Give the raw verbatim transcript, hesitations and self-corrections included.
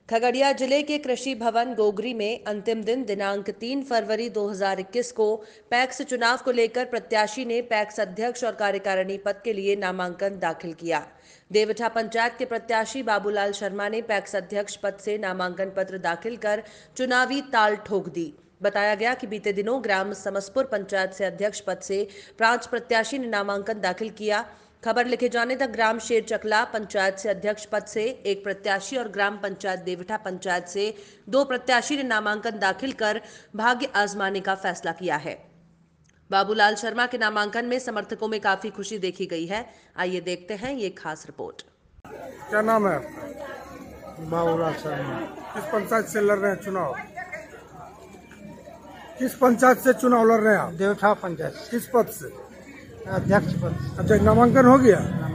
खगड़िया जिले के कृषि भवन गोगरी में अंतिम दिन दिनांक तीन फरवरी दो हज़ार इक्कीस को पैक्स चुनाव को लेकर प्रत्याशी ने पैक्स अध्यक्ष और कार्यकारिणी पद के लिए नामांकन दाखिल किया। देवठा पंचायत के प्रत्याशी बाबूलाल शर्मा ने पैक्स अध्यक्ष पद से नामांकन पत्र दाखिल कर चुनावी ताल ठोक दी। बताया गया कि बीते दिनों ग्राम समसपुर पंचायत से अध्यक्ष पद से पांच प्रत्याशी ने नामांकन दाखिल किया। खबर लिखे जाने तक ग्राम रचकल पंचायत से अध्यक्ष पद से एक प्रत्याशी और ग्राम पंचायत देवठा पंचायत से दो प्रत्याशी ने नामांकन दाखिल कर भाग्य आजमाने का फैसला किया है। बाबूलाल शर्मा के नामांकन में समर्थकों में काफी खुशी देखी गई है। आइए देखते हैं ये खास रिपोर्ट। क्या नाम है आपका? बाबूलाल शर्मा। किस पंचायत से लड़ रहे हैं चुनाव? किस पंचायत से चुनाव लड़ रहे हैं आप? देवठा पंचायत। किस पद से? अध्यक्ष पद। अच्छा, नामांकन हो गया?